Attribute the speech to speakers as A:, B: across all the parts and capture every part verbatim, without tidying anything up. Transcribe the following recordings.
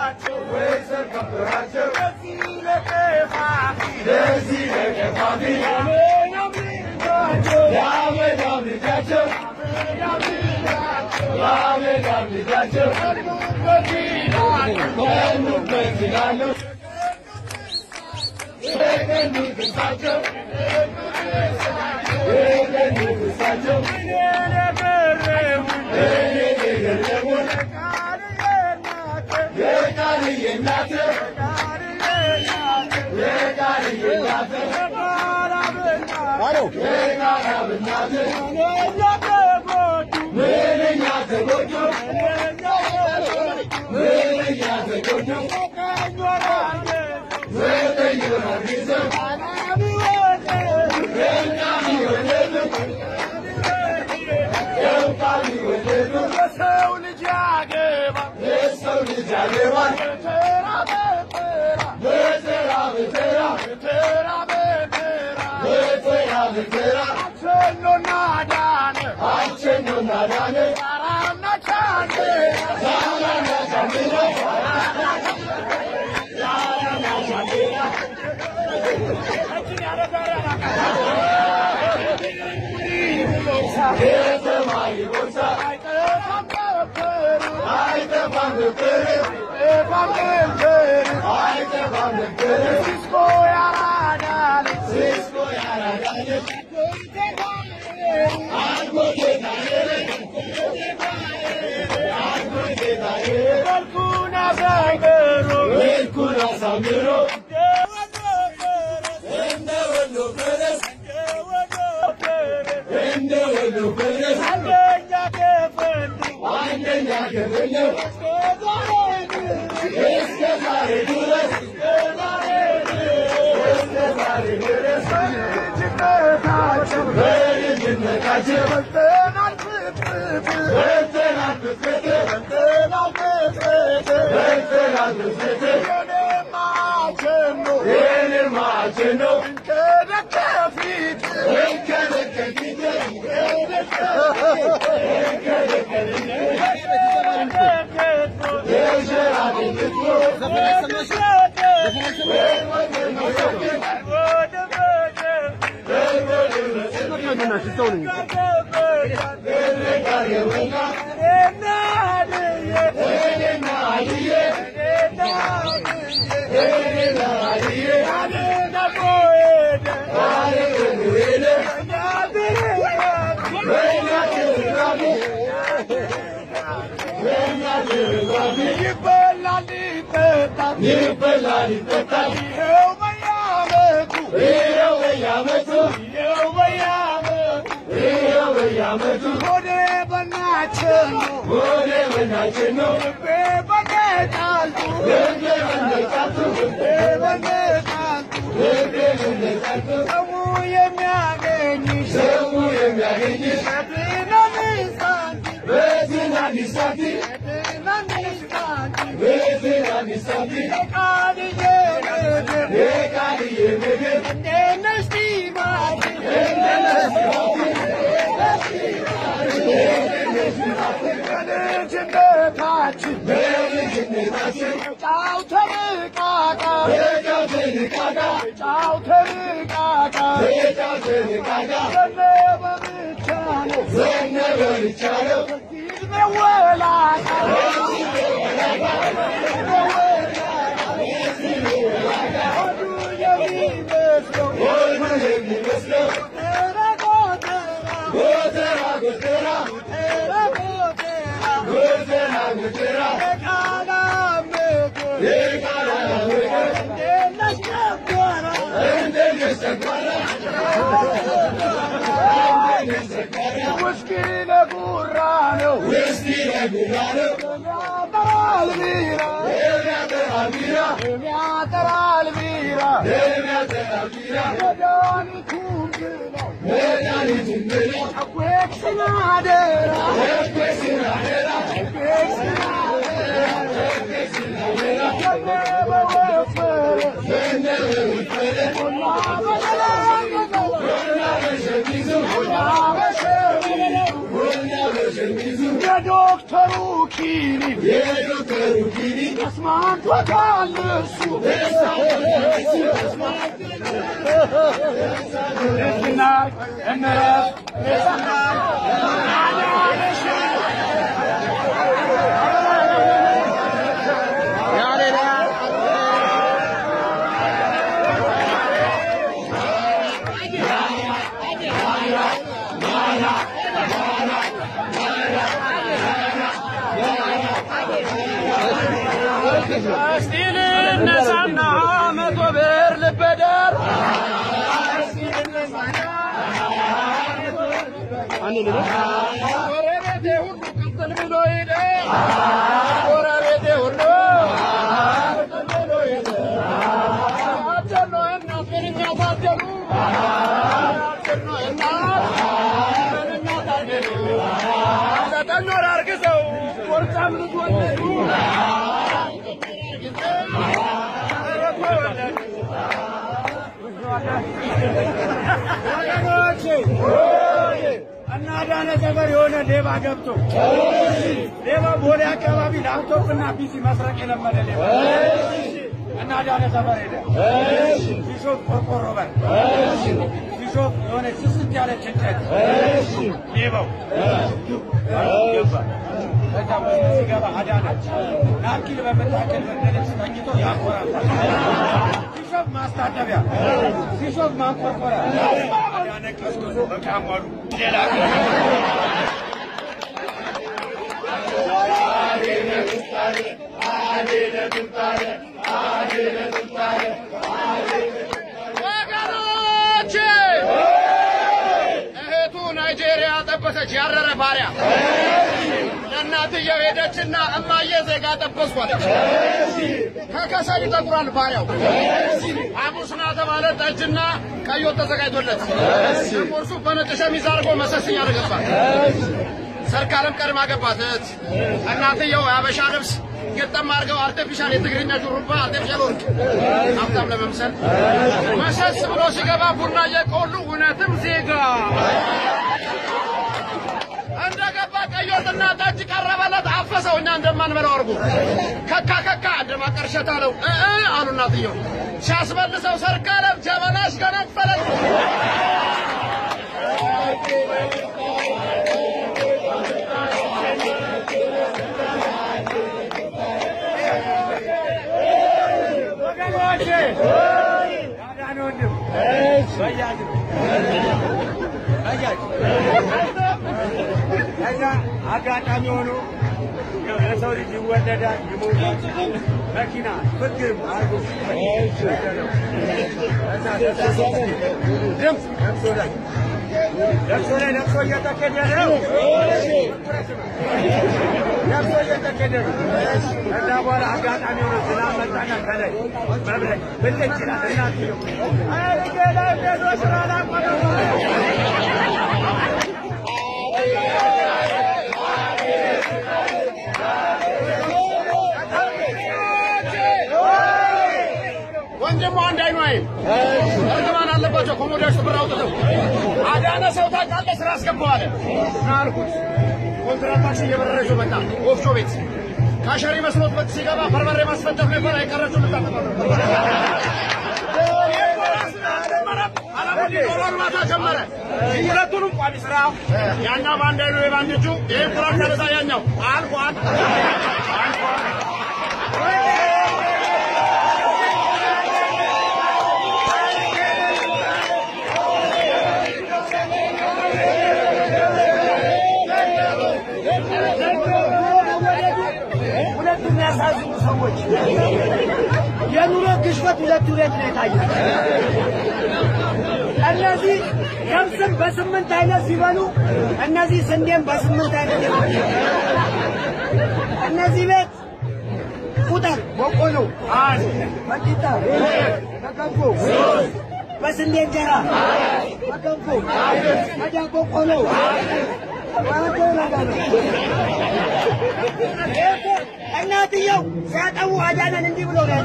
A: Doctor Ukini, Doctor Ukini, اسمع توكل السوق اسمع الناس استيل النسانا متوبر لبدر اني لو وربته ሁሉ ቀጥል ብሎ ሄደ وربته ሁሉ ቀጥል ብሎ ሄደ አጨኖ እና ፍርኛ ታደሉ አጨኖ እና ፍርኛ ታደሉ ዘጠኝ ወር አርግዘው ወርቃም ልጅ ወለዱ እናዳነ ሰፈር የሆነ ሌባ ገብቶ ሌባ ቦሌ አካባቢ ላፕቶፕና ፒሲ መስረቅ የለመደ ሌባ እናዳነ ሰፈር ሄደ ቢሾፍ ቆርቆሮ በር ቢሾፍ የሆነ ስስት ያለ ጭንጨት ሌባው ገባ ከዛ ሲገባ አዳነ ናርኪል በመታከል በደረስ ተኝቶ ያቆራል ቢሾፍ ማስታጠቢያ ቢሾፍ ማንቆርቆሪያ አዳነ ቀስቅሶ በቃማሉ ሌላ አዴነ ትንታለ አዴነ ትንታለ አዴነ ትንታለ ወገኖቼ እህቱ ናይጄሪያ ጠበሰች ያረረ ባሪያ ለእናትየው ሄደችና እማዬ ዜጋ ጠበስኳለች ከከሰል ይጠቁራል ባሪያው አቡስና ተባለ ጠጅና ቀይ ወጥ ተዘጋጅቶለት ቁርሱ በነጭ ሸሚዝ አድርጎ መሰስኛ አደረገባ ሰርካለም ቀድማ ገባተት እናትየው አበሻ ልብስ ገጠም አድርገው አርቲፊሻል የትግርኛ ሹሩባ አርቲፊሻል ወርቅ ሀብታም ለመምሰል መሰስ ብሎ ሲገባ ቡና የቆሉ እውነትም ዜጋ እንደገባ ቀይ ወጥና ጠጅ ቀረበለት አፈሰው እኛ እንደማንበላው አርጉ ከካ ከካ እንደማቀርሸት አለው እ አሉ እናትየው ሲያስበልሰው ሰርካለም ጀበናሽ ገነፈለት ወገኖቼ አዳኖንም በያጅ በያጅ ከዛ አጋጣሚ ሆኖ የሰው ልጅ ይወደዳል ይሞታል መኪና ፍግም አርጎ ድምፅ ለቅሶ ላይ ለቅሶ ላይ ለቅሶ እየተኬደ ነው ለቅሶ እየተኬደ ነው ከዛ በኋላ አጋጣሚ ሆኖ ዝናብ መጣና ከላይ መብረቅ ብልጭ ይላል እናትየው አይ ገላ ቤዞ ስራ ላቆመ ወንጀሙ አንድ አይኑ አይ እርግማን አለባቸው ኮሞዳሽ ተብራውተው አዳነ ሰው ታቃለ ስራ አስገባዋለ ናልኩት ኮንትራታሽ እየበረረሽ መጣ ወፍጮ ቤት ካሸሪ መስሎት በት ሲገባ በርበሬ ማስፈጨት ነበር አይቀረችው ልታጠፋ አላማዲ ዶሮርማታ ጀመረ ይረቱንም ቋሚ ስራ ያና ባንድ አይኑ የባንድጁ የኩራክ ተረሳ ያኛው አልቋል አልቋል ያሳዝኑ ሰዎች የኑሮ ግሽበት ሁለት ሁለት ነው የታየው እነዚህ ገብስም በስምንት አይነት ሲበሉ እነዚህ ስንዴም በስምንት አይነት እነዚህ ቤት ቁጥር በቆሎ አንድ በቂጣ በገንፎ በስንዴ እንጀራ በገንፎ በዳቦ ቆሎ እናትየው ሲያጠቡ አዳነን እንዲህ ብሎ ነው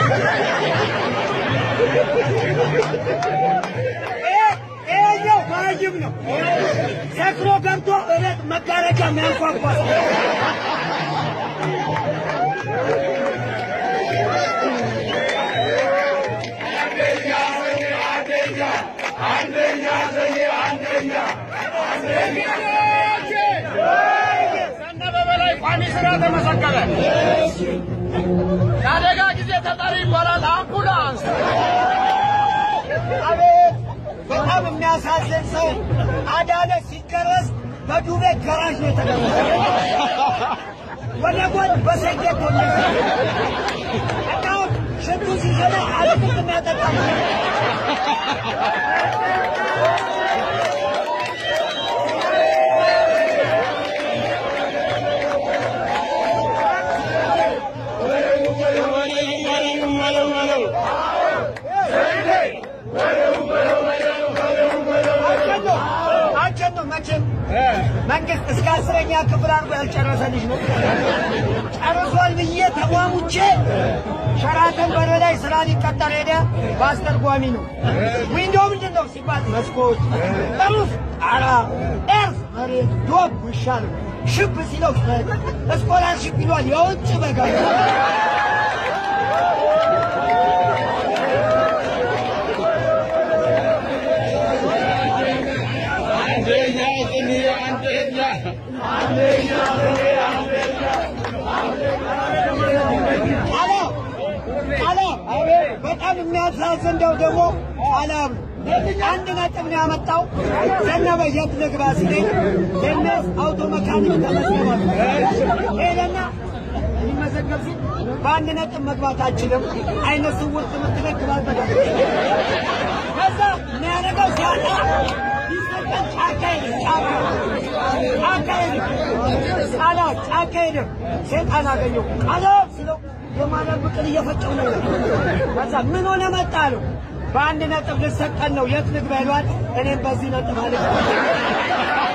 A: ይሄኛው ባይም ነው ሰክሮ ገብቶ እለት መጋረጃ የሚያንኳኳ ዘነበ በላይ ቋሚ ስራ ተመሰከረ ያደጋ ጊዜ ተጠሪ ይባላል አምቡላንስ
B: አቤት በጣም የሚያሳዝን ሰው አዳነ ሲከረስ በዱቤ ገራዥ ነው የተገኘው ወደ ጎን በሰገድ ነው አሁን ሽንቱ ሲዘና አልኩት የሚያጠጣ መንግስት እስከ አስረኛ ክፍል አድርጎ ያልጨረሰ ልጅ ነው ጨርሷል ብዬ ተቋሙቼ ሸራተን በር ላይ ስራ ሊቀጠር ሄደ በአስተርጓሚ ነው ዊንዶው ምንድን ነው ሲባል መስኮት ጠሩፍ ጣራ ኤርፍ መሬት ዶብ ውሻ ነው ሽብ ሲለው ስኮላርሺፕ ይሏል የውጭ በጋ በጣም የሚያሳዝን እንደው ደግሞ አላም አንድ ነጥብ ነው ያመጣው ዘነበ የት ልግባ ሲለኝ ለነስ አውቶ መካኒክ ተመዝግቧል ሄደና ይመዘገብ ሲል በአንድ ነጥብ መግባት አልችልም አይነ ስውር ትምህርት ቤት ግባበት ከዛ ምን ያደረገው ሲያጣ ይሰጠን ጫካ ሄደ ጫካ ሄደ ጫላ ጫካ ሄደ ሴጣን አገኘው ቃላ ሲለው የማነብ ቅል እየፈጨው ነው ከዛ ምን ሆነ መጣ አለው በአንድ ነጥብ ልሰቀል ነው የት ልግባ ይሏል እኔም በዚህ ነጥብ አለ